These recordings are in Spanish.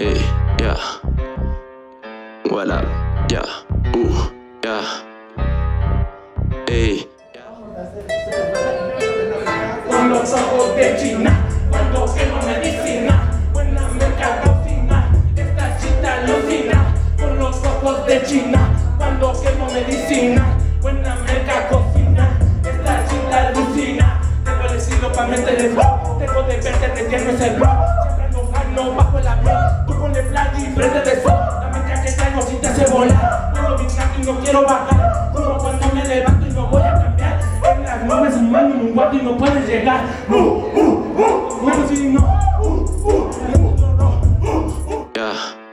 Ey, yeah. What up? Yeah. Yeah. Ey. Con los ojos de China, cuando quemo medicina, buena mercadocina, esta chita alucina. Con los ojos de China, cuando quemo medicina, buena mercadocina, esta chita alucina. Tengo el estilo pa' meterle flow, tengo de verte, te entiendo ese flow. Siempre ando gano bajo el avión, tú ponle flag y frente de sol. La mente que traigo si te hace volar, puedo vibrar y no quiero bajar. Como cuando me levanto y no voy a cambiar. En las nubes un mano en un guato y no puedes llegar. Bueno, si no. Yeah.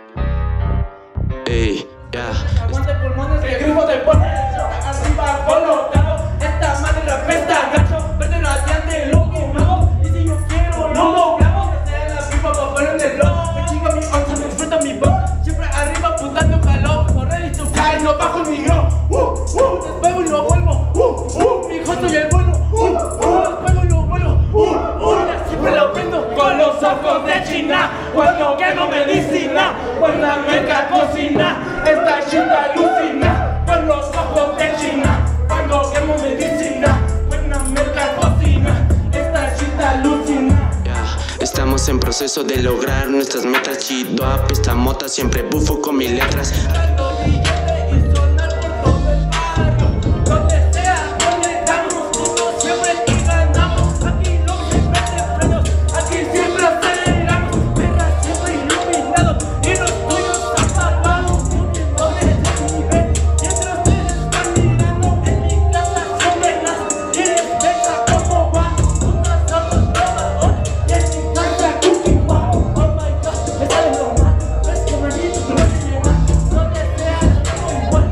Ey, yeah. Aguante pulmones, el grifo te pone arriba colocado. Esta madre la pesta, gacho, verde radiante, lo quemamos. Y si yo quiero, lo logramos. Desde la pipa pa' poner en el blog. Me chingo mi onza, me disfruto mi voz. Siempre arriba apuntando calor. Correr y tocar, no bajo el millón. Despego y lo vuelvo. Mi hijo soy el bueno. Despego y lo vuelvo. Siempre lo prendo con los ojos de China. Cuando quemo medicina, cuando merca cocina, esta chita alucina. Con los ojos de China, cuando quemo medicina, buena merca cocina, esta chita alucina. Estamos en proceso de lograr nuestras metas. Chido up, esta mota siempre bufo con mis letras. Dando billete y sonar por todo el barrio. Donde sea, donde estamos, juntos siempre y ganamos. Aquí no siempre te frenos, aquí siempre aceleramos. Perra siempre iluminado y los tuyos apagados. Subiendo de nivel, mientras ustedes están mirando. En mi casa son venas y les pesa como va. Unas autos nuevas y en mi casa cookie wow. Oh my god, me sale normal. Es que manito, no me lleva. Donde sea, como igual.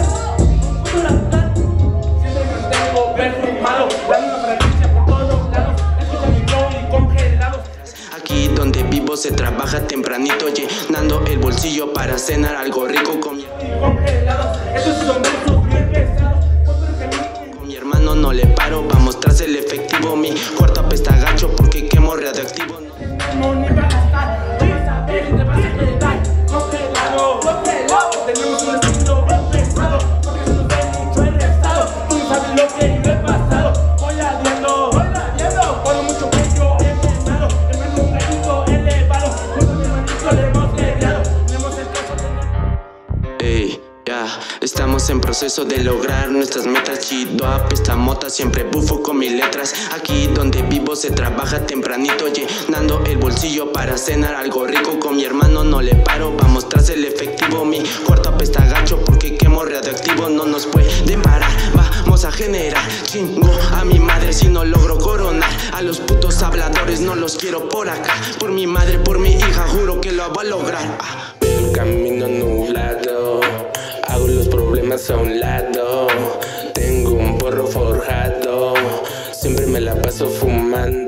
Un huracán. Siempre me mantengo perfumado, dando una fragancia por todos lados. Escucha mi flow y congelados. Aquí donde vivo se trabaja tempranito, llenando el bolsillo para cenar algo rico con Congelados, estos son versos bien pesados. mi hermano no le paro, vamos tras el efectivo. Mi cuarto apesta gacho porque quemo radioactivo. No ni para gastar, voy a saber y te vas a quedar congelado, congelado. Tenemos un estilo bien pesado, porque eso nos ven mucho el estado. Tú sabes lo que yo he pasado, voy ardiendo, con mucho pecho he quemado. Tenemos un gallito elevado, junto a mi hermanito le hemos peleado. Tenemos el caso de... Ey, yeah. Estamos en proceso de lograr nuestras metas. Chido up, esta mota siempre bufo con mis letras. Aquí donde vivo se trabaja tempranito, llenando el bolsillo para cenar algo rico. Con mi hermano no le paro, vamos tras el efectivo. Mi cuarto apesta gacho porque quemo radioactivo. No nos pueden parar, vamos a generar. Chingo a mi madre si no logro coronar. A los putos habladores no los quiero por acá. Por mi madre, por mi hija, juro que lo voy a lograr. El camino nublado, hago los problemas a un lado. Tengo un porro forjado, siempre me la paso fumando.